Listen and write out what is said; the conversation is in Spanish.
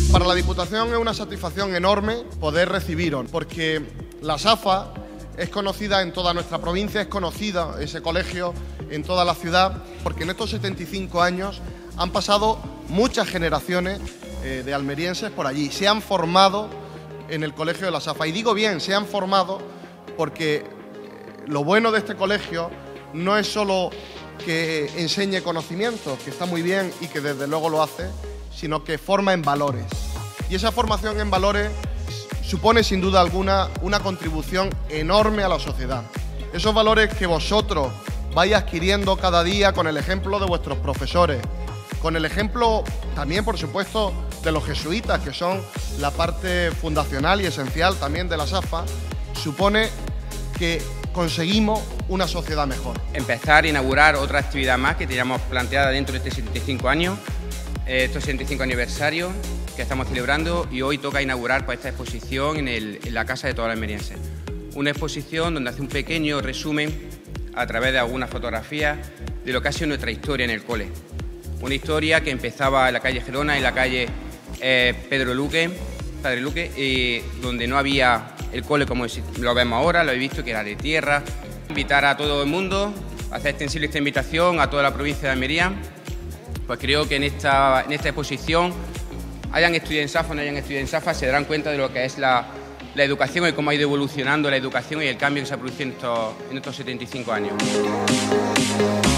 Para la Diputación es una satisfacción enorme poder recibiros, porque la SAFA es conocida en toda nuestra provincia, es conocida ese colegio en toda la ciudad, porque en estos 75 años han pasado muchas generaciones de almerienses por allí, se han formado en el colegio de la SAFA. Y digo bien, se han formado porque lo bueno de este colegio no es solo que enseñe conocimientos, que está muy bien y que desde luego lo hace, sino que forma en valores. Y esa formación en valores supone sin duda alguna una contribución enorme a la sociedad. Esos valores que vosotros vais adquiriendo cada día con el ejemplo de vuestros profesores, con el ejemplo también, por supuesto, de los jesuitas, que son la parte fundacional y esencial también de la SAFA, supone que conseguimos una sociedad mejor. Empezar a inaugurar otra actividad más que teníamos planteada dentro de estos 75 años, estos 75 aniversarios que estamos celebrando, y hoy toca inaugurar esta exposición en la Casa de todos los almerienses. Una exposición donde hace un pequeño resumen a través de algunas fotografías de lo que ha sido nuestra historia en el cole. Una historia que empezaba en la calle Gerona, en la calle Padre Luque, donde no había el cole como lo vemos ahora, lo he visto, que era de tierra. Invitar a todo el mundo, hacer extensible esta invitación a toda la provincia de Almería. Pues creo que en esta exposición, hayan estudiado en SAFA o no hayan estudiado en SAFA, se darán cuenta de lo que es la educación y cómo ha ido evolucionando la educación y el cambio que se ha producido en estos 75 años.